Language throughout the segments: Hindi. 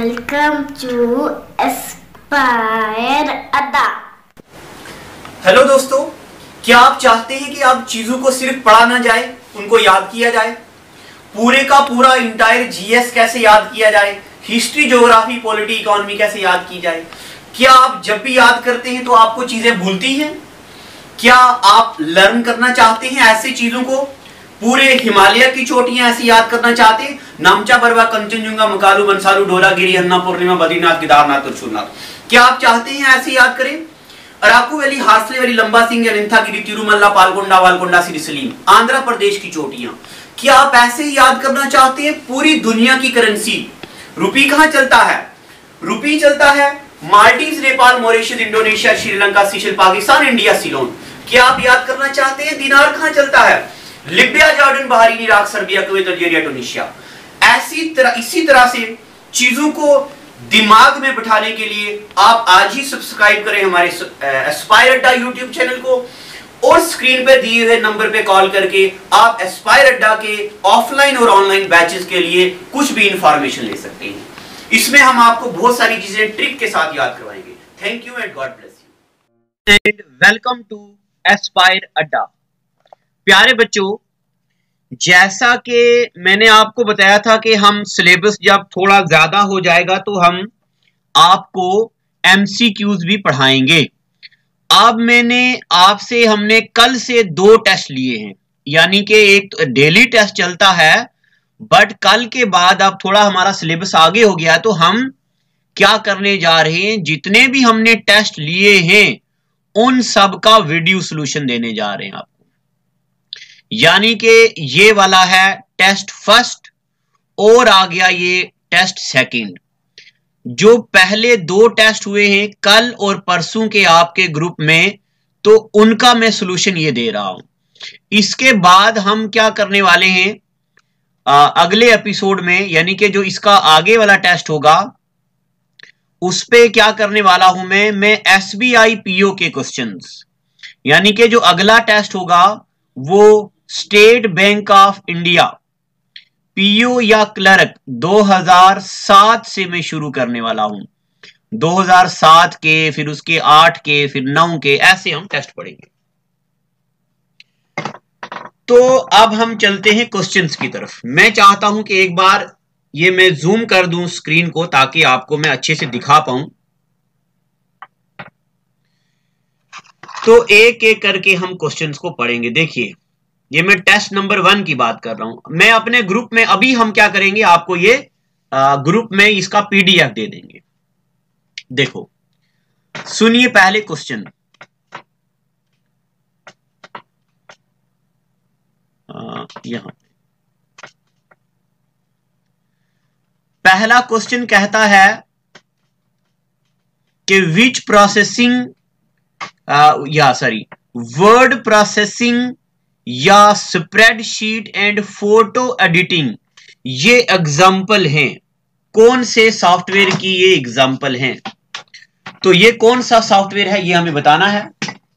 Welcome to aspire Adda. Hello दोस्तों, क्या आप चाहते हैं कि आप चीजों को सिर्फ पढ़ा ना जाए, उनको याद किया जाए? पूरे का पूरा इंटायर जीएस कैसे याद किया जाए, हिस्ट्री, ज्योग्राफी, पॉलिटी, इकोनॉमी कैसे याद की जाए? क्या आप जब भी याद करते हैं तो आपको चीजें भूलती हैं? क्या आप लर्न करना चाहते हैं ऐसी चीजों को? पूरे हिमालय की चोटियां ऐसी याद करना चाहते हैं? नामचा, बरवा, कंचनजुंगा, मकालू, बंसालू, ढोलागिरी, अन्ना पूर्णिमा, बद्रीनाथ, केदारनाथ और सोमनाथ। क्या आप चाहते हैं ऐसे याद करें? अराकू वैली, हार्सले वैली, लंबा सिंह, अनंथागिरी, तिरुमल्ला, पालकोंडा, वालकोंडा, सिरिसलीम, आंध्र प्रदेश की चोटियां। क्या आप ऐसे ही याद करना चाहते हैं? पूरी दुनिया की करेंसी। रुपी कहां चलता है? रुपी चलता है Maldives, Nepal, Mauritius, Indonesia, Sri Lanka, Seychelles, Pakistan, India, Ceylon. क्या आप याद करना चाहते हैं दिनार कहां चलता है? Libya, Jordan, Bahrain, Iraq, Serbia, Kuwait, Algeria, Tunisia. इसी तरह से चीजों को दिमाग में बिठाने के लिए आप आज ही सब्सक्राइब करें हमारे एस्पायर अड्डा यूट्यूब चैनल को, और स्क्रीन पे दिए हुए नंबर पे कॉल करके आप एस्पायर अड्डा के ऑफलाइन और ऑनलाइन बैचेस के लिए कुछ भी इंफॉर्मेशन ले सकते हैं। इसमें हम आपको बहुत सारी चीजें ट्रिक के साथ याद करवाएंगे। Thank you and God bless you and welcome to aspire Adda. प्यारे बच्चों, जैसा कि मैंने आपको बताया था कि हम सिलेबस जब थोड़ा ज्यादा हो जाएगा तो हम आपको एमसीक्यूज भी पढ़ाएंगे। अब हमने कल से 2 टेस्ट लिए हैं, यानी कि एक डेली टेस्ट चलता है, बट कल के बाद अब थोड़ा हमारा सिलेबस आगे हो गया, तो हम क्या करने जा रहे हैं, जितने भी हमने टेस्ट लिए हैं उन सब का वीडियो सॉल्यूशन देने जा रहे हैं आपको। यानी कि ये वाला है टेस्ट फर्स्ट और आ गया ये टेस्ट सेकंड। जो पहले 2 टेस्ट हुए हैं कल और परसों के आपके ग्रुप में, तो उनका मैं सॉल्यूशन ये दे रहा हूं। इसके बाद हम क्या करने वाले हैं अगले एपिसोड में, यानी कि जो इसका आगे वाला टेस्ट होगा उस पे क्या करने वाला हूं मैं एसबीआई पीओ के क्वेश्चंस, यानी कि जो अगला टेस्ट होगा वो State Bank of India PO या क्लर्क 2007 से मैं शुरू करने वाला हूं। 2007 के, फिर उसके 8 के, फिर 9 के, ऐसे हम टेस्ट पढ़ेंगे। तो अब हम चलते हैं क्वेश्चंस की तरफ। मैं चाहता हूं कि एक बार ये मैं जूम कर दूं स्क्रीन को, ताकि आपको मैं अच्छे से दिखा पाऊं। तो एक एक करके हम क्वेश्चंस को पढ़ेंगे। देखिए, ये मैं टेस्ट नंबर 1 की बात कर रहा हूं। मैं अपने ग्रुप में अभी हम क्या करेंगे, आपको ये ग्रुप में इसका पीडीएफ दे देंगे। देखो, सुनिए पहले क्वेश्चन। यहां पहला क्वेश्चन कहता है कि विच प्रोसेसिंग वर्ड प्रोसेसिंग या स्प्रेडशीट एंड फोटो एडिटिंग, ये एग्जाम्पल हैं। कौन से सॉफ्टवेयर की ये एग्जाम्पल हैं? तो ये कौन सा सॉफ्टवेयर है ये हमें बताना है।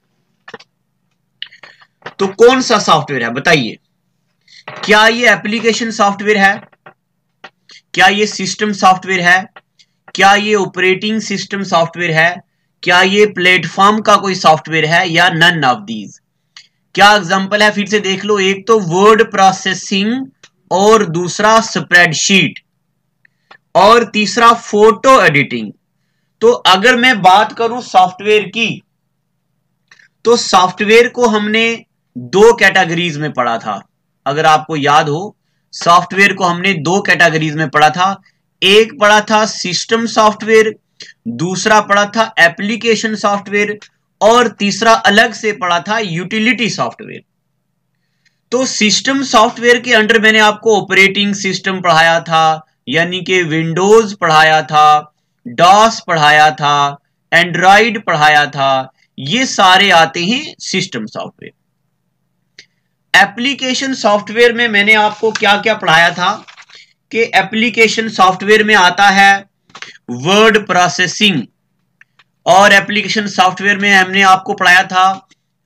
तो कौन सा सॉफ्टवेयर है बताइए? क्या ये एप्लीकेशन सॉफ्टवेयर है? क्या ये सिस्टम सॉफ्टवेयर है? क्या ये ऑपरेटिंग सिस्टम सॉफ्टवेयर है? क्या ये प्लेटफॉर्म का कोई सॉफ्टवेयर है, या नन ऑफ दीज? क्या एग्जांपल है? फिर से देख लो। एक तो वर्ड प्रोसेसिंग, और दूसरा स्प्रेडशीट, और तीसरा फोटो एडिटिंग। तो अगर मैं बात करूं सॉफ्टवेयर की, तो सॉफ्टवेयर को हमने 2 कैटेगरीज में पढ़ा था। अगर आपको याद हो, सॉफ्टवेयर को हमने 2 कैटेगरीज में पढ़ा था। एक पढ़ा था सिस्टम सॉफ्टवेयर, दूसरा पढ़ा था एप्लीकेशन सॉफ्टवेयर, और तीसरा अलग से पढ़ा था यूटिलिटी सॉफ्टवेयर। तो सिस्टम सॉफ्टवेयर के अंडर मैंने आपको ऑपरेटिंग सिस्टम पढ़ाया था, यानी कि विंडोज पढ़ाया था, डॉस पढ़ाया था, एंड्रॉइड पढ़ाया था। ये सारे आते हैं सिस्टम सॉफ्टवेयर। एप्लीकेशन सॉफ्टवेयर में मैंने आपको क्या क्या पढ़ाया था कि एप्लीकेशन सॉफ्टवेयर में आता है वर्ड प्रोसेसिंग, और एप्लीकेशन सॉफ्टवेयर में हमने आपको पढ़ाया था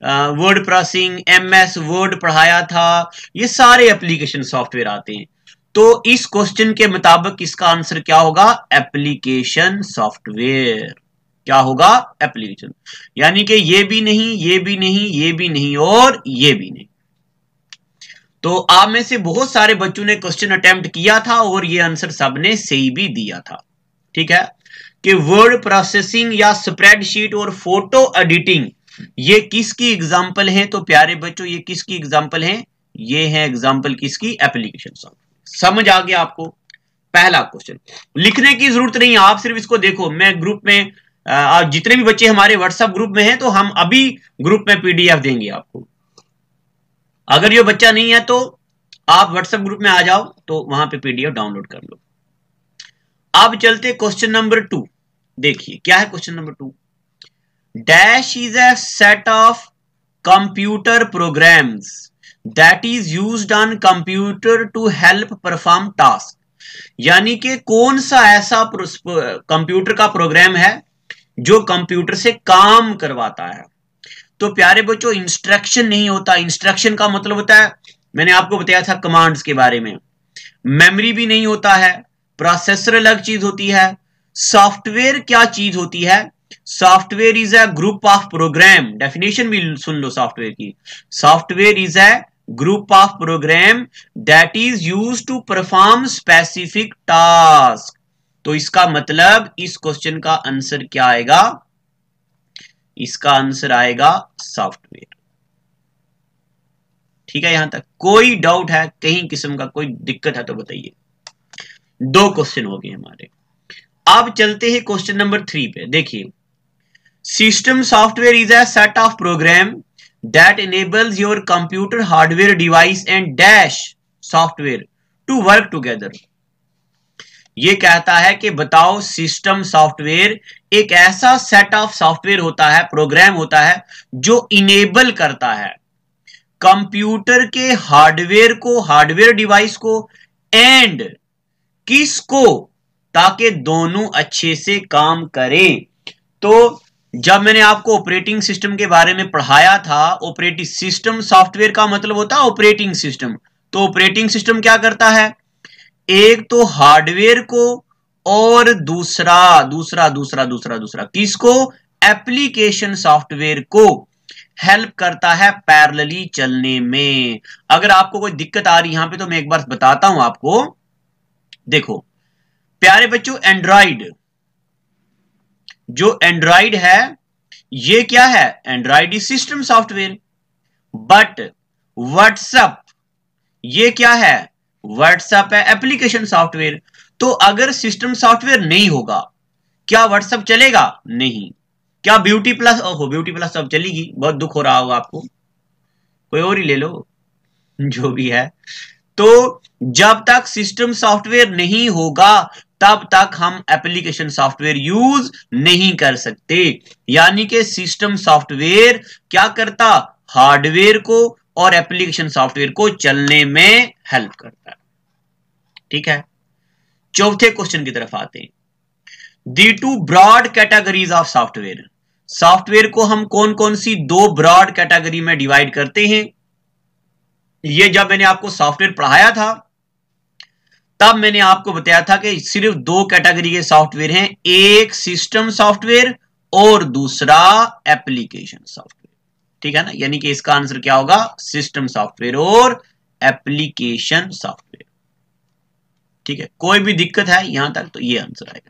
वर्ड प्रोसेसिंग, एमएस वर्ड पढ़ाया था। ये सारे एप्लीकेशन सॉफ्टवेयर आते हैं। तो इस क्वेश्चन के मुताबिक इसका आंसर क्या होगा? Application software. क्या होगा? एप्लीकेशन। यानी कि ये भी नहीं, ये भी नहीं, ये भी नहीं और ये भी नहीं। तो आप में से बहुत सारे बच्चों ने क्वेश्चन अटेम्प्ट किया था और ये आंसर सबने सही भी दिया था। ठीक है कि वर्ड प्रोसेसिंग या स्प्रेडशीट और फोटो एडिटिंग ये किसकी एग्जांपल है? तो प्यारे बच्चों ये किसकी एग्जांपल है? ये है एग्जांपल किसकी? Application software. समझ आ गया आपको? पहला क्वेश्चन लिखने की जरूरत नहीं है, आप सिर्फ इसको देखो। मैं ग्रुप में जितने भी बच्चे हमारे व्हाट्सएप ग्रुप में हैं तो हम अभी ग्रुप में पीडीएफ देंगे आपको। अगर ये बच्चा नहीं है तो आप व्हाट्सएप ग्रुप में आ जाओ, तो वहां पे पीडीएफ डाउनलोड कर लो। अब चलते क्वेश्चन नंबर 2। देखिए क्या है question number 2। Dash is a set of computer programs that is used on computer to help perform task. यानी कि कौन सा ऐसा कंप्यूटर का प्रोग्राम है जो कंप्यूटर से काम करवाता है। तो प्यारे बच्चों इंस्ट्रक्शन नहीं होता। इंस्ट्रक्शन का मतलब होता है, मैंने आपको बताया था कमांड्स के बारे में। मेमोरी भी नहीं होता है, प्रोसेसर अलग चीज होती है। सॉफ्टवेयर क्या चीज होती है? Software is a group of program. Definition भी सुन लो सॉफ्टवेयर की। Software is a group of program that is used to perform specific task. तो इसका मतलब इस क्वेश्चन का आंसर क्या आएगा? इसका आंसर आएगा सॉफ्टवेयर। ठीक है, यहां तक कोई डाउट है? कहीं किस्म का कोई दिक्कत है तो बताइए। 2 क्वेश्चन हो गए हमारे। अब चलते हैं क्वेश्चन नंबर 3 पे। देखिए system software is a set of program that enables your computer hardware device and dash software to work together। ये कहता है कि बताओ सिस्टम सॉफ्टवेयर एक ऐसा सेट ऑफ सॉफ्टवेयर होता है, प्रोग्राम होता है जो इनेबल करता है कंप्यूटर के हार्डवेयर को, हार्डवेयर डिवाइस को एंड किसको, ताकि दोनों अच्छे से काम करें। तो जब मैंने आपको ऑपरेटिंग सिस्टम के बारे में पढ़ाया था, ऑपरेटिंग सिस्टम सॉफ्टवेयर का मतलब होता है ऑपरेटिंग सिस्टम। तो ऑपरेटिंग सिस्टम क्या करता है? एक तो हार्डवेयर को और दूसरा किसको? एप्लीकेशन सॉफ्टवेयर को हेल्प करता है पैरेलली चलने में। अगर आपको कोई दिक्कत आ रही है यहां पे तो मैं एक बार बताता हूं आपको। देखो प्यारे बच्चों, एंड्रॉइड, जो एंड्रॉइड है ये क्या है? Android is system software. But WhatsApp ये क्या है? व्हाट्सएप है एप्लीकेशन सॉफ्टवेयर। तो अगर सिस्टम सॉफ्टवेयर नहीं होगा क्या व्हाट्सएप चलेगा? नहीं। क्या ब्यूटी प्लस? ओहो ब्यूटी प्लस तो अब चलेगी, बहुत दुख हो रहा होगा आपको, कोई और ही ले लो जो भी है। तो जब तक सिस्टम सॉफ्टवेयर नहीं होगा तब तक हम एप्लीकेशन सॉफ्टवेयर यूज नहीं कर सकते। यानी कि सिस्टम सॉफ्टवेयर क्या करता? हार्डवेयर को और एप्लीकेशन सॉफ्टवेयर को चलने में हेल्प करता है। ठीक है, चौथे क्वेश्चन की तरफ आते हैं। The 2 broad categories of software. Software को हम कौन कौन सी 2 ब्रॉड कैटेगरी में डिवाइड करते हैं? ये जब मैंने आपको सॉफ्टवेयर पढ़ाया था तब मैंने आपको बताया था कि सिर्फ 2 कैटेगरी के सॉफ्टवेयर हैं, एक सिस्टम सॉफ्टवेयर और दूसरा एप्लीकेशन सॉफ्टवेयर। ठीक है ना, यानी कि इसका आंसर क्या होगा? सिस्टम सॉफ्टवेयर और एप्लीकेशन सॉफ्टवेयर। ठीक है, कोई भी दिक्कत है यहां तक तो ये आंसर आएगा।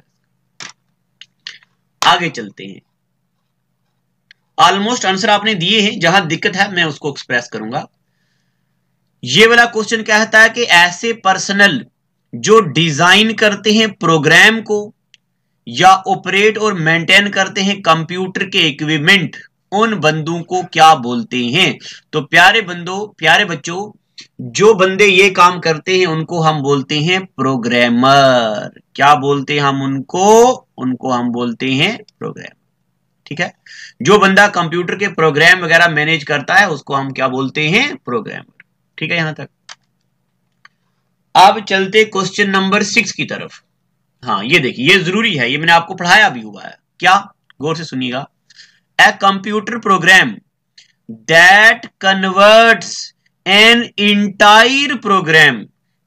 आगे चलते हैं। ऑलमोस्ट आंसर आपने दिए हैं, जहां दिक्कत है मैं उसको एक्सप्रेस करूंगा। ये वाला क्वेश्चन कहता है कि ऐसे पर्सनल जो डिजाइन करते हैं प्रोग्राम को या ऑपरेट और मेंटेन करते हैं कंप्यूटर के इक्विपमेंट, उन बंदों को क्या बोलते हैं? तो प्यारे बच्चों, जो बंदे ये काम करते हैं उनको हम बोलते हैं प्रोग्रामर। क्या बोलते हैं हम उनको हम बोलते हैं प्रोग्रामर। ठीक है, जो बंदा कंप्यूटर के प्रोग्राम वगैरह मैनेज करता है उसको हम क्या बोलते हैं? प्रोग्रामर। ठीक है, यहां तक। अब चलते क्वेश्चन नंबर 6 की तरफ। हाँ ये देखिए, ये जरूरी है, ये मैंने आपको पढ़ाया भी हुआ है। क्या? गौर से सुनिएगा। A computer program that converts an entire program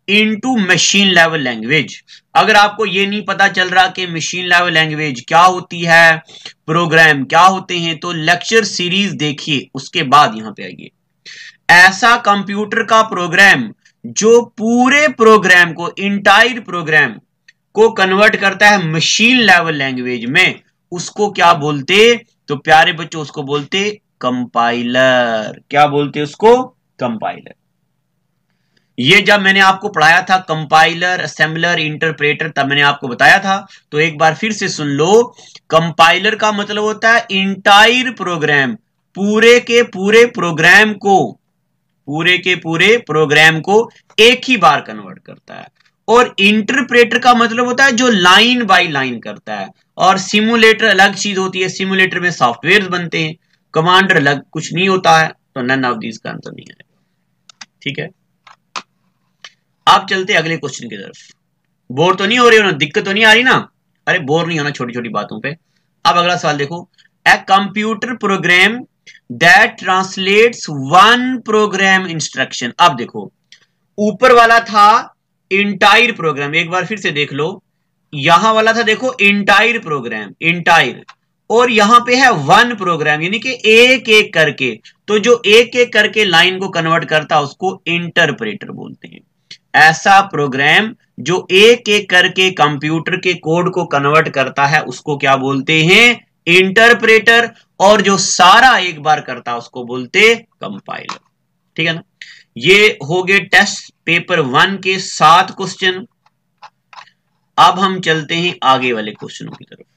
into machine level language. अगर आपको ये नहीं पता चल रहा कि मशीन लेवल लैंग्वेज क्या होती है, प्रोग्राम क्या होते हैं, तो लेक्चर सीरीज देखिए, उसके बाद यहां पे आइए। ऐसा कंप्यूटर का प्रोग्राम जो पूरे प्रोग्राम को, इंटायर प्रोग्राम को कन्वर्ट करता है मशीन लेवल लैंग्वेज में, उसको क्या बोलते? तो प्यारे बच्चों उसको बोलते कंपाइलर। क्या बोलते उसको? कंपाइलर। ये जब मैंने आपको पढ़ाया था कंपाइलर, असेंबलर, इंटरप्रेटर, तब मैंने आपको बताया था, तो एक बार फिर से सुन लो। कंपाइलर का मतलब होता है इंटायर प्रोग्राम, पूरे के पूरे प्रोग्राम को, पूरे के पूरे प्रोग्राम को एक ही बार कन्वर्ट करता है। और इंटरप्रेटर का मतलब होता है जो लाइन बाय लाइन करता है। और सिमुलेटर अलग चीज होती है, सिमुलेटर में सॉफ्टवेयर बनते हैं, कमांडर अलग, कुछ नहीं होता है। तो नन ऑफ दिस का आंसर नहीं है। ठीक है, आप चलते अगले क्वेश्चन की तरफ। बोर तो नहीं हो रही हो ना, दिक्कत तो नहीं आ रही ना? अरे बोर नहीं होना छोटी छोटी बातों पे। अब अगला सवाल देखो, a computer program that translates one program instruction. अब देखो, ऊपर वाला था इंटायर प्रोग्राम, एक बार फिर से देख लो। यहां वाला था देखो इंटायर प्रोग्राम, इंटायर, और यहां पे है वन प्रोग्राम, यानी कि एक एक करके। तो जो एक एक करके लाइन को कन्वर्ट करता है उसको इंटरप्रेटर बोलते हैं। ऐसा प्रोग्राम जो एक एक करके कंप्यूटर के कोड को कन्वर्ट करता है उसको क्या बोलते हैं? इंटरप्रेटर। और जो सारा एक बार करता है उसको बोलते कंपाइलर। ठीक है ना? ये हो गए टेस्ट पेपर 1 के 7 क्वेश्चन। अब हम चलते हैं आगे वाले क्वेश्चनों की तरफ।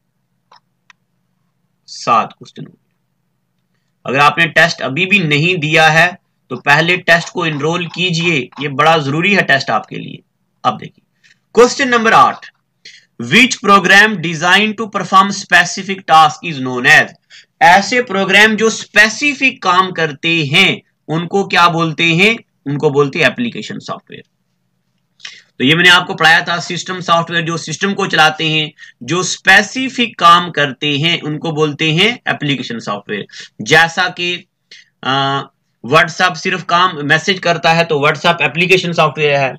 7 क्वेश्चन। अगर आपने टेस्ट अभी भी नहीं दिया है तो पहले टेस्ट को एनरोल कीजिए, ये बड़ा जरूरी है टेस्ट आपके लिए। अब देखिए question number 8, which program design to perform specific task is known as. ऐसे प्रोग्राम जो स्पेसिफिक काम करते हैं उनको क्या बोलते हैं? उनको बोलते हैं एप्लीकेशन सॉफ्टवेयर। तो ये मैंने आपको पढ़ाया था, सिस्टम सॉफ्टवेयर जो सिस्टम को चलाते हैं, जो स्पेसिफिक काम करते हैं उनको बोलते हैं एप्लीकेशन सॉफ्टवेयर। जैसा कि व्हाट्सएप सिर्फ काम मैसेज करता है तो व्हाट्सएप एप्लीकेशन सॉफ्टवेयर है।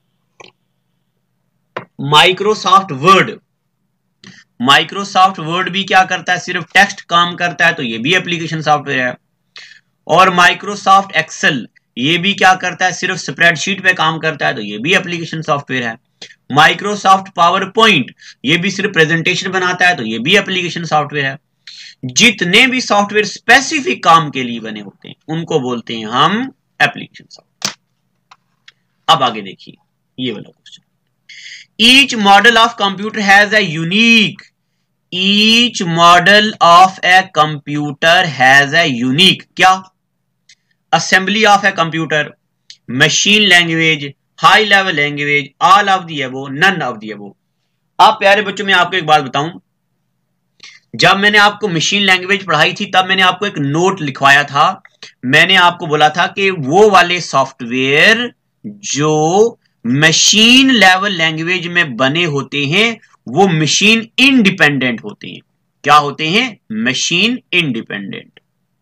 माइक्रोसॉफ्ट वर्ड भी क्या करता है? सिर्फ टेक्स्ट काम करता है तो ये भी एप्लीकेशन सॉफ्टवेयर है। और माइक्रोसॉफ्ट एक्सेल ये भी क्या करता है? सिर्फ स्प्रेडशीट पे काम करता है तो ये भी एप्लीकेशन सॉफ्टवेयर है। माइक्रोसॉफ्ट पावर पॉइंट ये भी सिर्फ प्रेजेंटेशन बनाता है तो ये भी एप्लीकेशन सॉफ्टवेयर है। जितने भी सॉफ्टवेयर स्पेसिफिक काम के लिए बने होते हैं उनको बोलते हैं हम एप्लीकेशन सॉफ्टवेयर। अब आगे देखिए ये वाला question, each model of computer has a unique, each model of a computer has a unique क्या? Assembly of a computer, machine language, high level language, all of the above, none of the above. आप प्यारे बच्चों, मैं आपको एक बात बताऊं, जब मैंने आपको मशीन लैंग्वेज पढ़ाई थी तब मैंने आपको एक नोट लिखवाया था। मैंने आपको बोला था कि वो वाले सॉफ्टवेयर जो मशीन लेवल लैंग्वेज में बने होते हैं वो मशीन इंडिपेंडेंट होते हैं। क्या होते हैं? Machine independent.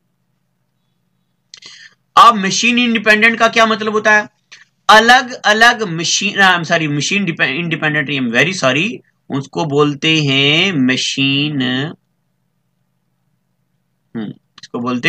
अब मशीन इंडिपेंडेंट का क्या मतलब होता है? अलग अलग machine, sorry machine independent, I am very sorry, उसको बोलते हैं मशीन, इसको बोलते,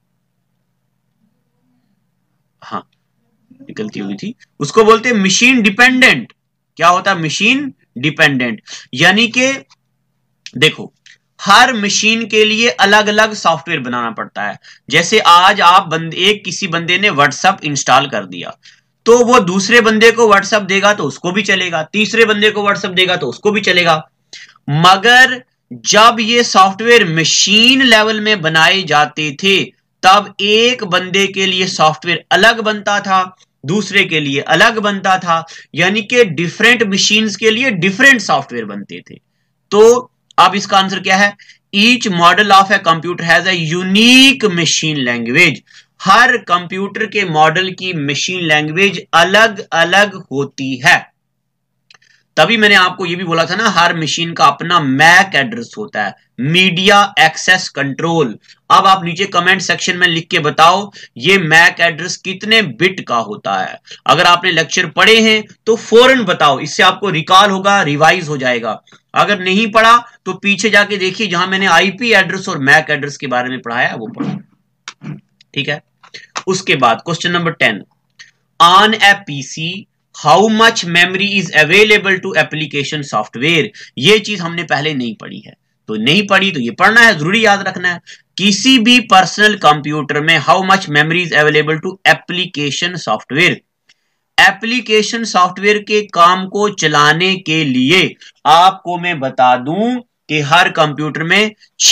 हाँ गलती हुई थी, उसको बोलते हैं मशीन डिपेंडेंट। क्या होता है? Machine dependent. यानी कि देखो हर मशीन के लिए अलग अलग सॉफ्टवेयर बनाना पड़ता है। जैसे आज आप किसी बंदे ने व्हाट्सएप इंस्टॉल कर दिया तो वो दूसरे बंदे को व्हाट्सएप देगा तो उसको भी चलेगा, तीसरे बंदे को व्हाट्सएप देगा तो उसको भी चलेगा। मगर जब ये सॉफ्टवेयर मशीन लेवल में बनाए जाते थे तब एक बंदे के लिए सॉफ्टवेयर अलग बनता था, दूसरे के लिए अलग बनता था, यानी कि डिफरेंट मशीन्स के लिए डिफरेंट सॉफ्टवेयर बनते थे। तो अब इसका आंसर क्या है? Each model of a computer has a unique machine language. हर कंप्यूटर के मॉडल की मशीन लैंग्वेज अलग अलग होती है। तभी मैंने आपको ये भी बोला था ना, हर मशीन का अपना मैक एड्रेस होता है, मीडिया एक्सेस कंट्रोल। अब आप नीचे कमेंट सेक्शन में लिख के बताओ ये मैक एड्रेस कितने बिट का होता है। अगर आपने लेक्चर पढ़े हैं तो फौरन बताओ, इससे आपको रिकॉल होगा, रिवाइज हो जाएगा। अगर नहीं पढ़ा तो पीछे जाके देखिए, जहां मैंने आईपी एड्रेस और मैक एड्रेस के बारे में पढ़ाया वो पढ़ो, ठीक है। उसके बाद question number 10, on a PC how much memory is available to application software. ये चीज हमने पहले नहीं पढ़ी है, तो नहीं पढ़ी तो ये पढ़ना है, जरूरी याद रखना है। किसी भी पर्सनल कंप्यूटर में how much memory is available to application software. Application software के काम को चलाने के लिए आपको मैं बता दूं कि हर कंप्यूटर में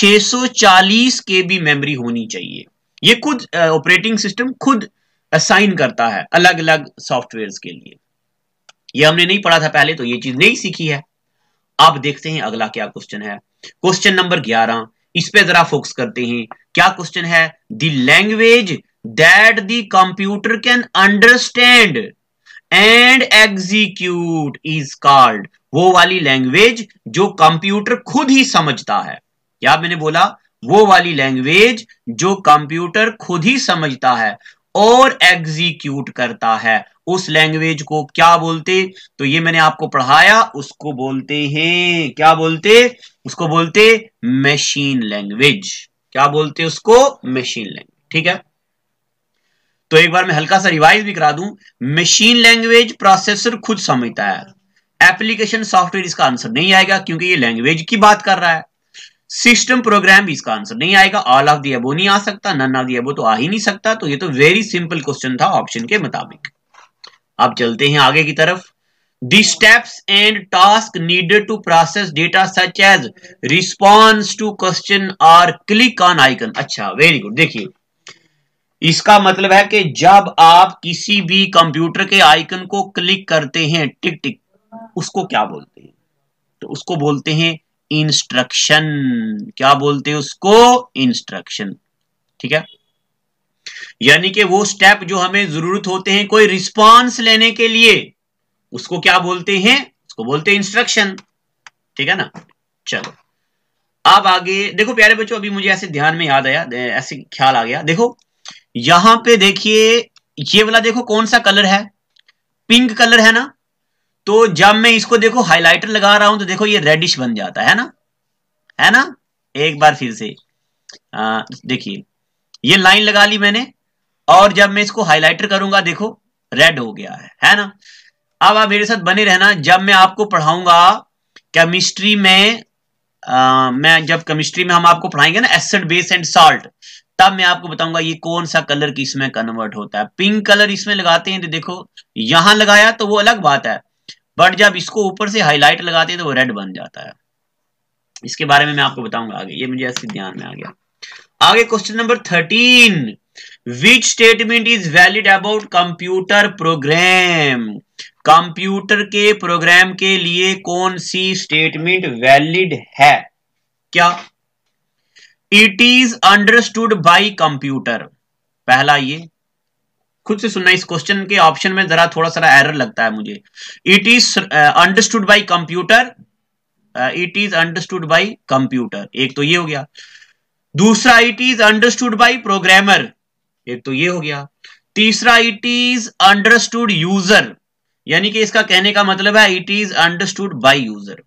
640 KB मेमोरी होनी चाहिए। ये खुद ऑपरेटिंग सिस्टम खुद असाइन करता है अलग अलग सॉफ्टवेयर्स के लिए। ये हमने नहीं पढ़ा था पहले, तो ये चीज नहीं सीखी है। अब देखते हैं अगला क्या क्वेश्चन है। क्वेश्चन नंबर 11, इस पे जरा फोकस करते हैं। क्या क्वेश्चन है? The language that the computer can understand and execute is called. वो वाली लैंग्वेज जो कंप्यूटर खुद ही समझता है। क्या मैंने बोला? वो वाली लैंग्वेज जो कंप्यूटर खुद ही समझता है और एग्जीक्यूट करता है, उस लैंग्वेज को क्या बोलते? तो ये मैंने आपको पढ़ाया, उसको बोलते हैं, क्या बोलते? उसको बोलते मशीन लैंग्वेज। क्या बोलते उसको? मशीन लैंग्वेज, ठीक है। तो एक बार मैं हल्का सा रिवाइज भी करा दूं। मशीन लैंग्वेज प्रोसेसर खुद समझता है, एप्लीकेशन सॉफ्टवेयर इसका आंसर नहीं आएगा क्योंकि ये लैंग्वेज की बात कर रहा है। सिस्टम प्रोग्राम भी इसका आंसर नहीं आएगा, ऑल ऑफ द अबो नहीं आ सकता, नन ऑफ द अबो तो आ ही नहीं सकता। तो ये तो वेरी सिंपल क्वेश्चन था ऑप्शन के मुताबिक। अब चलते हैं आगे की तरफ। The steps and task needed to process data such as response to question or click on icon। अच्छा, वेरी गुड। देखिए, इसका मतलब है कि जब आप किसी भी कंप्यूटर के आइकन को क्लिक करते हैं, टिक टिक, उसको क्या बोलते हैं? तो उसको बोलते हैं इंस्ट्रक्शन। क्या बोलते हैं उसको? इंस्ट्रक्शन, ठीक है। यानी कि वो स्टेप जो हमें जरूरत होते हैं कोई रिस्पांस लेने के लिए, उसको क्या बोलते हैं? उसको बोलते हैं इंस्ट्रक्शन, ठीक है ना। चलो अब आगे देखो प्यारे बच्चों, अभी मुझे ऐसे ध्यान में याद आया, ऐसे ख्याल आ गया। देखो यहां पे देखिए, ये वाला देखो कौन सा कलर है? पिंक कलर है ना। तो जब मैं इसको देखो हाइलाइटर लगा रहा हूं तो देखो ये रेडिश बन जाता है ना, है ना। एक बार फिर से देखिए, ये लाइन लगा ली मैंने और जब मैं इसको हाइलाइटर करूंगा देखो रेड हो गया है ना। अब आप मेरे साथ बने रहना, जब मैं आपको पढ़ाऊंगा केमिस्ट्री में, मैं जब केमिस्ट्री में हम आपको पढ़ाएंगे ना एसिड बेस एंड सॉल्ट, तब मैं आपको बताऊंगा ये कौन सा कलर किसमें कन्वर्ट होता है। पिंक कलर इसमें लगाते हैं तो देखो यहां लगाया तो वो अलग बात है, बट जब इसको ऊपर से हाईलाइट लगाते हैं तो वो रेड बन जाता है। इसके बारे में मैं आपको बताऊंगा आगे, ये मुझे ऐसे ध्यान में आ गया। आगे question number 13, which statement is valid about computer program. Computer के प्रोग्राम के लिए कौन सी स्टेटमेंट वैलिड है? क्या? It is understood by computer. पहला, ये खुद से सुनना, इस क्वेश्चन के ऑप्शन में जरा थोड़ा सा एरर लगता है मुझे। It is understood by computer, it is understood by computer, एक तो ये हो गया। दूसरा, it is understood by programmer, एक तो ये हो गया। तीसरा, इट इज अंडरस्टूड यूजर, यानी कि इसका कहने का मतलब है it is understood by user.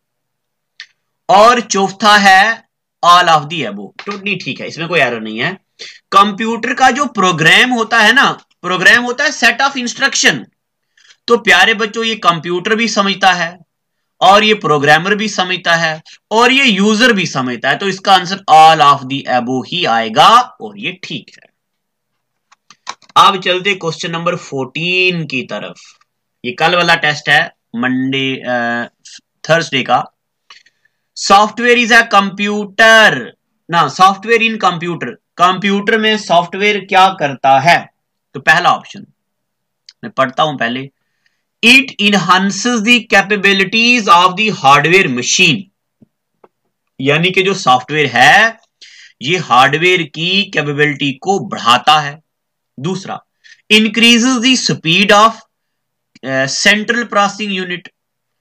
और चौथा है all of the above. Totally ठीक है, इसमें कोई एरर नहीं है। कंप्यूटर का जो प्रोग्राम होता है ना, प्रोग्राम होता है सेट ऑफ इंस्ट्रक्शन। तो प्यारे बच्चों, ये कंप्यूटर भी समझता है और ये प्रोग्रामर भी समझता है और ये यूजर भी समझता है। तो इसका answer all of the above ही आएगा और ये ठीक है। अब चलते क्वेश्चन नंबर 14 की तरफ। ये कल वाला टेस्ट है, मंडे थर्सडे का। सॉफ्टवेयर इज अ कंप्यूटर ना, सॉफ्टवेयर इन कंप्यूटर, कंप्यूटर में सॉफ्टवेयर क्या करता है? तो पहला ऑप्शन मैं पढ़ता हूं पहले, it enhances the capabilities of the hardware machine, यानी कि जो सॉफ्टवेयर है ये हार्डवेयर की कैपेबिलिटी को बढ़ाता है। दूसरा, increases the speed of central processing unit,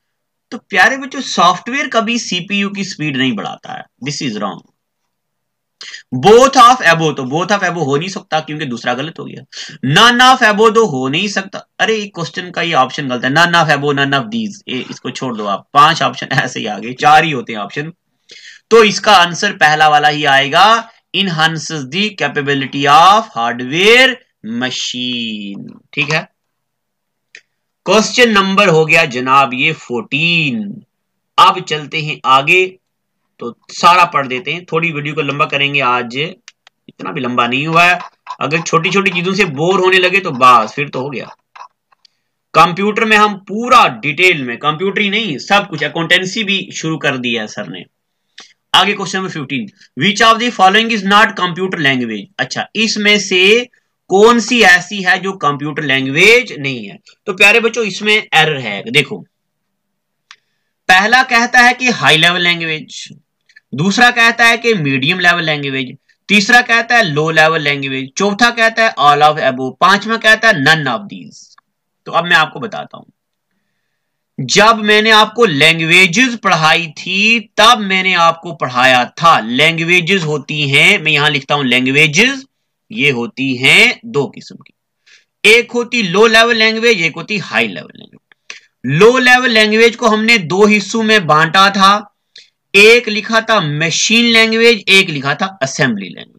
तो प्यारे बच्चों सॉफ्टवेयर कभी सीपीयू की स्पीड नहीं बढ़ाता है, this is wrong. Both of above, तो बोथ ऑफ एबो हो नहीं सकता क्योंकि दूसरा गलत हो गया। नन ऑफ एबो तो हो नहीं सकता, अरे क्वेश्चन का ये ऑप्शन गलत है, none of above none of these, इसको छोड़ दो आप, 5 ऑप्शन ऐसे ही आगे, 4 ही होते हैं ऑप्शन। तो इसका आंसर पहला वाला ही आएगा, enhances the capability of hardware machine. ठीक है, क्वेश्चन नंबर हो गया जनाब ये 14। अब चलते हैं आगे, तो सारा पढ़ देते हैं, थोड़ी वीडियो को लंबा करेंगे आज, इतना भी लंबा नहीं हुआ है। अगर छोटी छोटी चीजों से बोर होने लगे तो बस फिर तो हो गया। कंप्यूटर में हम पूरा डिटेल में, कंप्यूटर ही नहीं सब कुछ, अकाउंटेंसी भी शुरू कर दिया है सर ने। आगे question number 15, which of the following is not computer language. अच्छा, इसमें से कौन सी ऐसी है जो कंप्यूटर लैंग्वेज नहीं है। तो प्यारे बच्चों इसमें एरर है, देखो पहला कहता है कि हाई लेवल लैंग्वेज, दूसरा कहता है कि मीडियम लेवल लैंग्वेज, तीसरा कहता है लो लेवल लैंग्वेज, चौथा कहता है ऑल ऑफ अबव, पांचवा कहता है नन ऑफ दीज। तो अब मैं आपको बताता हूं, जब मैंने आपको लैंग्वेजेस पढ़ाई थी तब मैंने आपको पढ़ाया था लैंग्वेजेस होती हैं, मैं यहां लिखता हूं लैंग्वेजेस, ये होती हैं 2 किस्म की, एक होती लो लेवल लैंग्वेज, एक होती high level language. Low level language को हमने 2 हिस्सों में बांटा था, एक लिखा था मशीन लैंग्वेज, एक लिखा था असेंबली लैंग्वेज।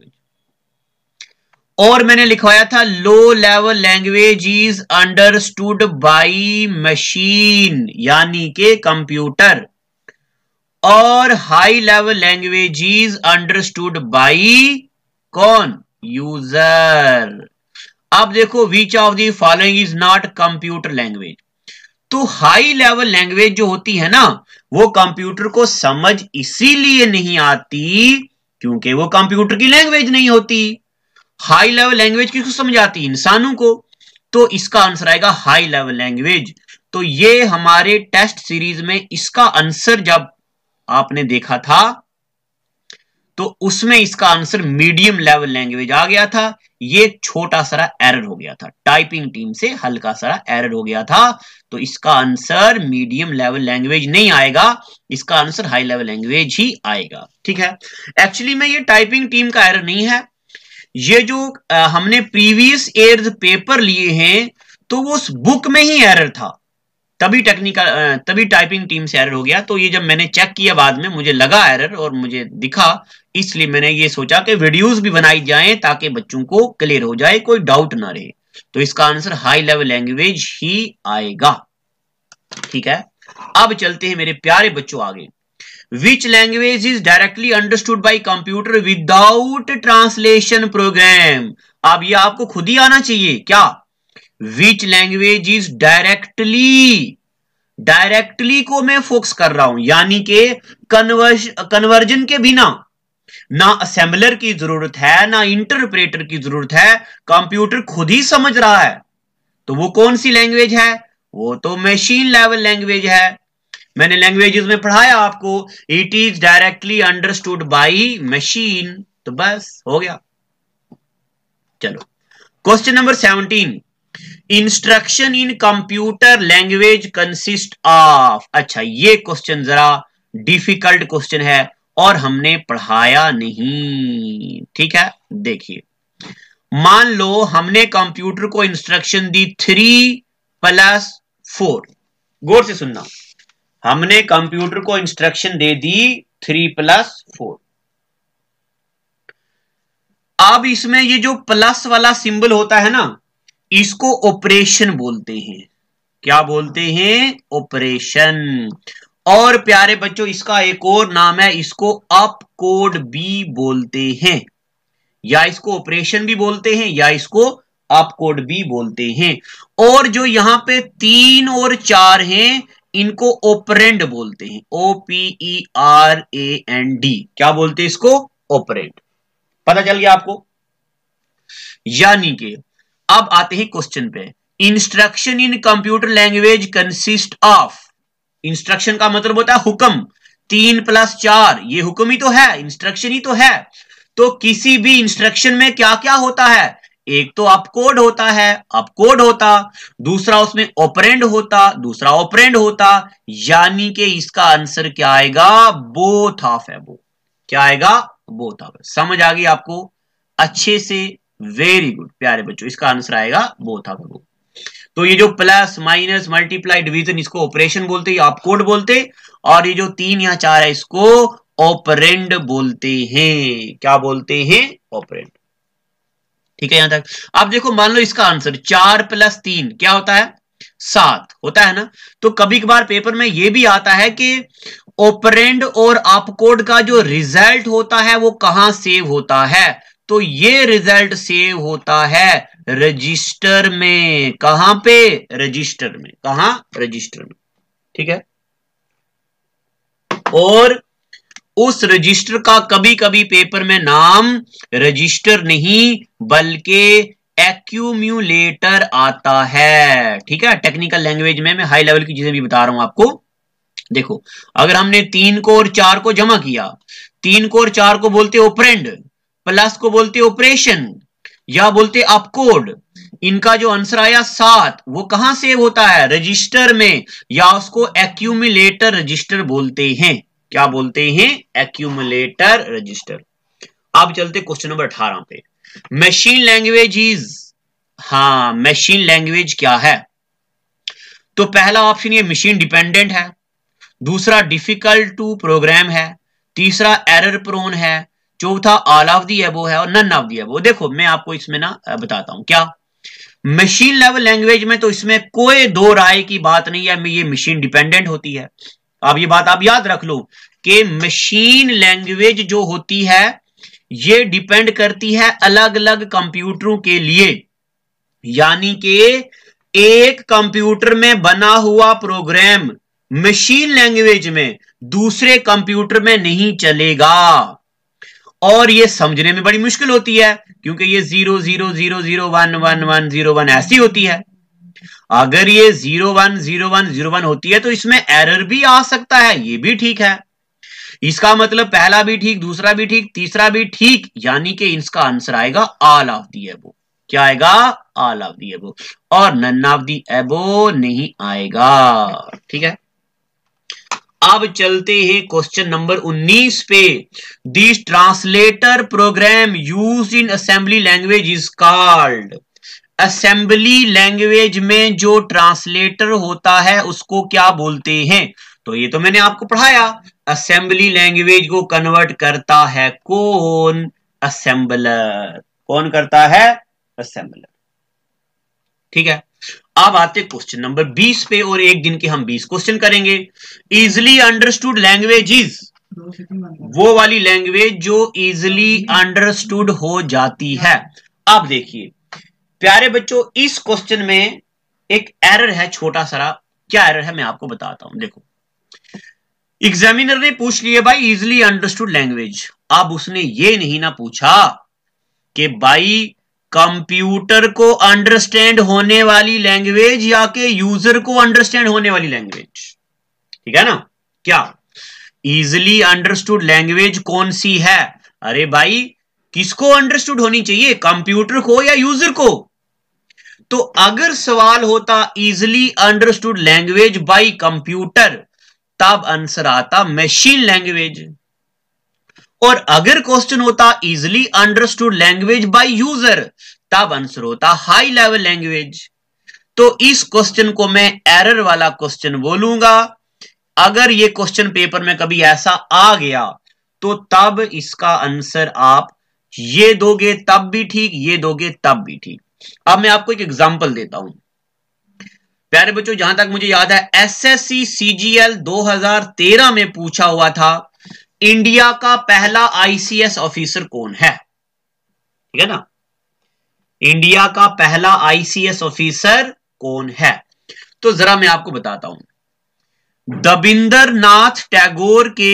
और मैंने लिखवाया था low level language is understood by machine यानी के कंप्यूटर, और high level language is understood by कौन, यूजर। अब देखो which of the following is not computer language. तो हाई लेवल लैंग्वेज जो होती है ना, वो कंप्यूटर को समझ इसीलिए नहीं आती क्योंकि वो कंप्यूटर की लैंग्वेज नहीं होती। हाई लेवल लैंग्वेज किसको समझ आती, इंसानों को। तो इसका आंसर आएगा हाई लेवल लैंग्वेज। तो ये हमारे टेस्ट सीरीज में इसका आंसर जब आपने देखा था तो उसमें इसका आंसर मीडियम लेवल लैंग्वेज आ गया था। ये छोटा सा एरर हो गया था, टाइपिंग टीम से हल्का सा एरर हो गया था। तो इसका आंसर मीडियम लेवल लैंग्वेज नहीं आएगा, इसका आंसर हाई लेवल लैंग्वेज ही आएगा। ठीक है, एक्चुअली में ये टाइपिंग टीम का एरर नहीं है, ये जो हमने प्रीवियस ईयर्स पेपर लिए हैं तो वो उस बुक में ही एरर था, तभी टाइपिंग टीम से एरर हो गया। तो ये जब मैंने चेक किया बाद में मुझे लगा एरर और मुझे दिखा, इसलिए मैंने ये सोचा कि वीडियोस भी बनाई जाएं ताकि बच्चों को क्लियर हो जाए, कोई डाउट ना रहे। तो इसका आंसर हाई लेवल लैंग्वेज ही आएगा। ठीक है, अब चलते हैं मेरे प्यारे बच्चों आगे। Which language is directly understood by computer without translation program? अब ये आपको खुद ही आना चाहिए क्या। Which language is directly को मैं फोकस कर रहा हूं, यानी कि कन्वर्जन के बिना ना असेंबलर की जरूरत है ना इंटरप्रेटर की जरूरत है, कंप्यूटर खुद ही समझ रहा है। तो वो कौन सी लैंग्वेज है, वो तो मशीन लेवल लैंग्वेज है। मैंने लैंग्वेजेस में पढ़ाया आपको, it is directly understood by machine. तो बस हो गया। चलो question number 17, instruction in computer language consist of. अच्छा, ये क्वेश्चन जरा डिफिकल्ट क्वेश्चन है और हमने पढ़ाया नहीं। ठीक है, देखिए मान लो हमने कंप्यूटर को इंस्ट्रक्शन दी 3+4, गौर से सुनना, हमने कंप्यूटर को इंस्ट्रक्शन दे दी 3+4। अब इसमें ये जो प्लस वाला सिंबल होता है ना, इसको ऑपरेशन बोलते हैं। क्या बोलते हैं, ऑपरेशन। और प्यारे बच्चों इसका एक और नाम है, इसको अप कोड भी बोलते हैं, या इसको ऑपरेशन भी बोलते हैं या इसको अप कोड भी बोलते हैं। और जो यहां पे 3 और 4 हैं इनको ऑपरेंड बोलते हैं, OPERAND। क्या बोलते हैं इसको, ऑपरेंड। पता चल गया आपको। यानी कि अब आते हैं क्वेश्चन पे, instruction in computer language consist of. Instruction का मतलब होता है हुक्म, 3+4 ये हुक्म ही तो है, इंस्ट्रक्शन ही तो है। तो किसी भी इंस्ट्रक्शन में क्या क्या होता है, एक तो अपकोड होता है, अपकोड होता, दूसरा उसमें ऑपरेंड होता, दूसरा ऑपरेंड होता, यानी कि इसका आंसर क्या आएगा? Both of above. क्या आएगा? Both of. समझ आ गई आपको अच्छे से? वेरी गुड प्यारे बच्चों, इसका आंसर आएगा बोथ ऑफ एबोव। तो ये जो प्लस माइनस मल्टीप्लाई डिवीजन, इसको ऑपरेशन बोलते हैं, अपकोड बोलते, और ये जो 3 या 4 है इसको ऑपरेंड बोलते हैं। क्या बोलते हैं? ऑपरेंड। ठीक है यहां तक। अब देखो मान लो इसका आंसर 4 + 3 क्या होता है? 7 होता है ना। तो कभी कभार पेपर में यह भी आता है कि ऑपरेंड और अपकोड का जो रिजल्ट होता है वो कहां सेव होता है? तो ये रिजल्ट सेव होता है रजिस्टर में। कहां पे? रजिस्टर में। कहां? रजिस्टर में। ठीक है। और उस रजिस्टर का कभी कभी पेपर में नाम रजिस्टर नहीं बल्कि एक्यूम्यूलेटर आता है। ठीक है, टेक्निकल लैंग्वेज में मैं हाई लेवल की चीजें भी बता रहा हूं आपको। देखो अगर हमने 3 को और 4 को जमा किया, 3 को और 4 को बोलते ऑपरेंड, प्लस को बोलते ऑपरेशन या बोलते अपकोड, इनका जो आंसर आया 7 वो कहां सेव होता है? रजिस्टर में, या उसको एक्यूमुलेटर रजिस्टर बोलते हैं। क्या बोलते हैं? Accumulator register. अब चलते क्वेश्चन नंबर 18 पे। मशीन लैंग्वेज इज, हाँ मशीन लैंग्वेज क्या है? तो पहला ऑप्शन ये मशीन डिपेंडेंट है, दूसरा डिफिकल्ट टू प्रोग्राम है, तीसरा एरर प्रोन है, चौथा ऑल ऑफ दी अबव है और नन ऑफ दी अबव। देखो मैं आपको इसमें ना बताता हूं क्या मशीन लेवल लैंग्वेज में, तो इसमें कोई दो राय की बात नहीं है, ये मशीन डिपेंडेंट होती है। अब ये बात आप याद रख लो कि मशीन लैंग्वेज जो होती है ये डिपेंड करती है अलग अलग कंप्यूटरों के लिए, यानी कि एक कंप्यूटर में बना हुआ प्रोग्राम मशीन लैंग्वेज में दूसरे कंप्यूटर में नहीं चलेगा। और ये समझने में बड़ी मुश्किल होती है क्योंकि ये 0 0 0 0 1 1 1 0 1 ऐसी होती है। अगर ये 0 1 0 1 0 1 होती है तो इसमें एरर भी आ सकता है, ये भी ठीक है। इसका मतलब पहला भी ठीक, दूसरा भी ठीक, तीसरा भी ठीक, यानी कि इसका आंसर आएगा ऑल ऑफ दी अबव। क्या आएगा? ऑल ऑफ दी अबव, और नन ऑफ दी अबव नहीं आएगा। ठीक है। अब चलते हैं क्वेश्चन नंबर 19 पे। This translator program used in assembly language is called. Assembly language में जो ट्रांसलेटर होता है उसको क्या बोलते हैं? तो ये तो मैंने आपको पढ़ाया, असेंबली लैंग्वेज को कन्वर्ट करता है कौन? असेंबलर। कौन करता है? असेंबलर। ठीक है। अब आते क्वेश्चन नंबर 20 पे, और एक दिन के हम 20 क्वेश्चन करेंगे। इजिली अंडरस्टूड लैंग्वेज इज, वो वाली लैंग्वेज जो इजिली अंडरस्टूड हो जाती है। अब देखिए प्यारे बच्चों, इस क्वेश्चन में एक एरर है छोटा सा। क्या एरर है मैं आपको बताता हूं। देखो एग्जामिनर ने पूछ लिया भाई इजिली अंडरस्टूड लैंग्वेज, अब उसने ये नहीं ना पूछा कि भाई कंप्यूटर को अंडरस्टैंड होने वाली लैंग्वेज या कि यूजर को अंडरस्टैंड होने वाली लैंग्वेज। ठीक है ना। क्या इजिली अंडरस्टूड लैंग्वेज कौन सी है? अरे भाई किसको अंडरस्टूड होनी चाहिए, कंप्यूटर को या यूजर को? तो अगर सवाल होता easily understood language by computer, तब आंसर आता मशीन लैंग्वेज। और अगर क्वेश्चन होता easily understood language by user, तब आंसर होता हाई लेवल लैंग्वेज। तो इस क्वेश्चन को मैं एरर वाला क्वेश्चन बोलूंगा। अगर ये क्वेश्चन पेपर में कभी ऐसा आ गया तो तब इसका आंसर आप ये दोगे तब भी ठीक, ये दोगे तब भी ठीक। अब मैं आपको एक एग्जांपल देता हूं प्यारे बच्चों। जहां तक मुझे याद है एसएससी सीजीएल 2013 में पूछा हुआ था इंडिया का पहला आईसीएस ऑफिसर कौन है? ठीक है ना। इंडिया का पहला आईसीएस ऑफिसर कौन है? तो जरा मैं आपको बताता हूं। दबिंदर नाथ टैगोर के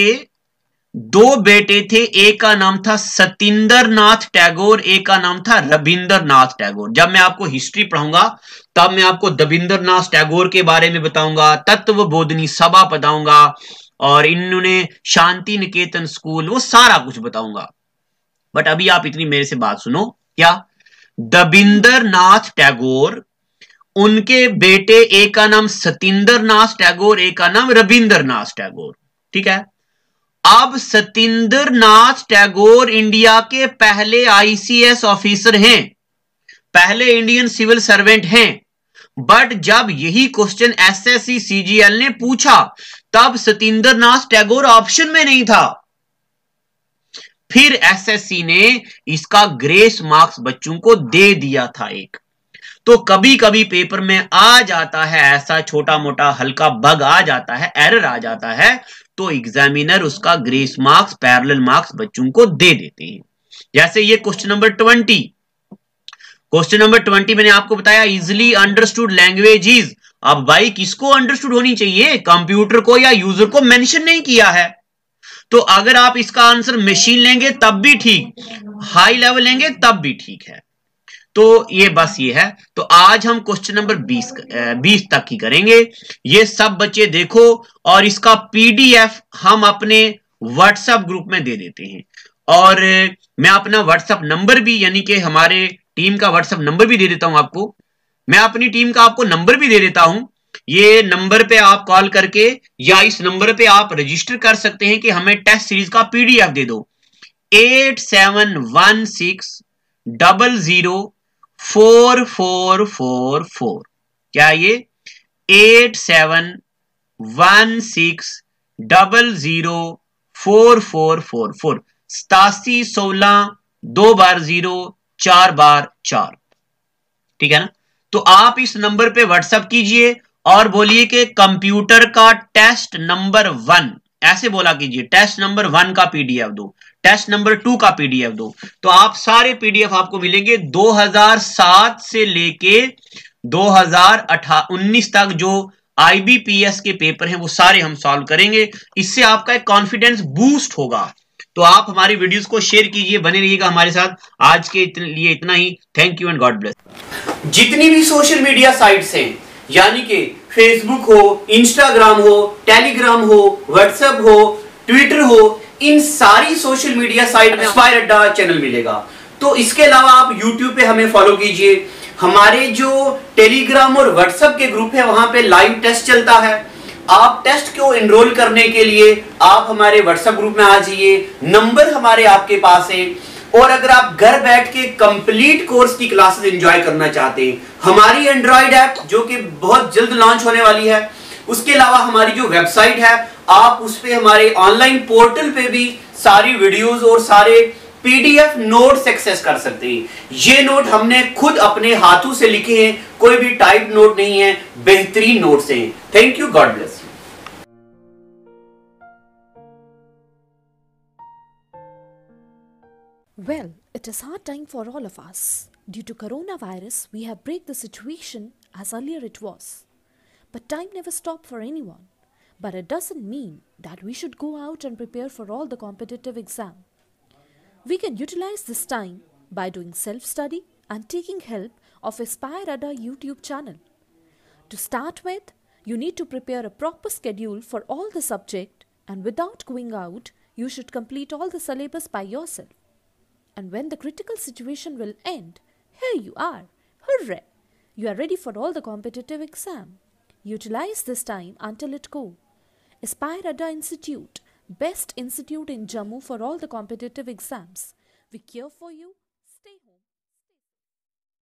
2 बेटे थे, एक का नाम था सतिंदर नाथ टैगोर, एक का नाम था रविंद्र नाथ टैगोर। जब मैं आपको हिस्ट्री पढ़ाऊंगा तब मैं आपको दबिंदर नाथ टैगोर के बारे में बताऊंगा, तत्व बोधनी सभा बताऊंगा, और इन्होंने शांति निकेतन स्कूल, वो सारा कुछ बताऊंगा। बट अभी आप इतनी मेरे से बात सुनो। क्या दबिंदर नाथ टैगोर, उनके बेटे एक का नाम सतिंदर नाथ टैगोर, एक का नाम रविंद्र नाथ टैगोर। ठीक है, अब सतिंदर नाथ टैगोर इंडिया के पहले आईसीएस ऑफिसर हैं, पहले इंडियन सिविल सर्वेंट हैं। बट जब यही क्वेश्चन एसएससी सीजीएल ने पूछा तब सतिंदर नाथ टैगोर ऑप्शन में नहीं था। फिर एसएससी ने इसका ग्रेस मार्क्स बच्चों को दे दिया था एक। तो कभी कभी पेपर में आ जाता है ऐसा छोटा मोटा हल्का बग आ जाता है, एरर आ जाता है, तो एग्जामिनर उसका ग्रेस मार्क्स, पैरेलल मार्क्स बच्चों को दे देते हैं। जैसे ये क्वेश्चन नंबर 20, क्वेश्चन नंबर 20 मैंने आपको बताया इजिली अंडरस्टूड लैंग्वेज इज। अब भाई किसको अंडरस्टूड होनी चाहिए, कंप्यूटर को या यूजर को मेंशन नहीं किया है। तो अगर आप इसका आंसर मशीन लेंगे तब भी ठीक, हाई लेवल लेंगे तब भी ठीक है। तो ये बस ये है। तो आज हम क्वेश्चन नंबर 20 तक ही करेंगे। ये सब बच्चे देखो और इसका पीडीएफ हम अपने व्हाट्सएप ग्रुप में दे देते हैं। और मैं अपना व्हाट्सएप नंबर भी, यानी कि हमारे टीम का व्हाट्सएप नंबर भी दे देता हूं आपको। मैं अपनी टीम का आपको नंबर भी दे देता हूं। ये नंबर पे आप कॉल करके या इस नंबर पे आप रजिस्टर कर सकते हैं कि हमें टेस्ट सीरीज का पीडीएफ दे दो। 8716004444। क्या ये 8716004444, 8716-2 बार 0 4 बार 4। ठीक है ना। तो आप इस नंबर पे व्हाट्सएप कीजिए और बोलिए कि कंप्यूटर का टेस्ट नंबर 1, ऐसे बोला कीजिए, टेस्ट नंबर 1 का पीडीएफ दो, टेस्ट नंबर 2 का पीडीएफ दो। तो आप सारे पीडीएफ आपको मिलेंगे 2007 से लेके 2019 तक जो आईबीपीएस के पेपर हैं वो सारे हम सॉल्व करेंगे। इससे आपका एक कॉन्फिडेंस बूस्ट होगा। तो आप हमारी वीडियोस को शेयर कीजिए, बने रहिएगा हमारे साथ। आज के लिए इतना ही। Thank you and God bless. जितनी भी सोशल मीडिया साइट्स हैं, यानी कि फेसबुक हो, इंस्टाग्राम हो, टेलीग्राम हो, व्हाट्सएप हो, ट्विटर हो, इन सारी सोशल मीडिया साइट में एस्पायर अड्डा चैनल मिलेगा। तो इसके अलावा आप यूट्यूब पे हमें फॉलो कीजिए। हमारे जो टेलीग्राम और व्हाट्सएप के ग्रुप है वहां पे लाइव टेस्ट चलता है। आप टेस्ट को एनरोल करने के लिए आप हमारे व्हाट्सएप ग्रुप में आ जाइए, नंबर हमारे आपके पास है। और अगर आप घर बैठ के कंप्लीट कोर्स की क्लासेस एंजॉय करना चाहते हैं, हमारी एंड्रॉइड ऐप जो कि बहुत जल्द लॉन्च होने वाली है, उसके अलावा हमारी जो वेबसाइट है, आप उस पे हमारे ऑनलाइन पोर्टल पे भी सारी वीडियोस और सारे पीडीएफ नोट्स एक्सेस कर सकते हैं। ये नोट हमने खुद अपने हाथों से लिखे हैं, कोई भी टाइप नोट नहीं है, बेहतरीन नोट्स हैं। Thank you, God bless. Well, it is hard time for all of us. Due to coronavirus, we have break the situation as earlier it was. But time never stopped for anyone. But it doesn't mean that we should go out and prepare for all the competitive exam. We can utilize this time by doing self-study and taking help of Aspire Ada YouTube channel. To start with, you need to prepare a proper schedule for all the subject, and without going out, you should complete all the syllabus by yourself. And when the critical situation will end, here you are. Hooray! You are ready for all the competitive exam. Utilize this time until it go. Aspire Ada Institute, best institute in Jammu for all the competitive exams. We care for you.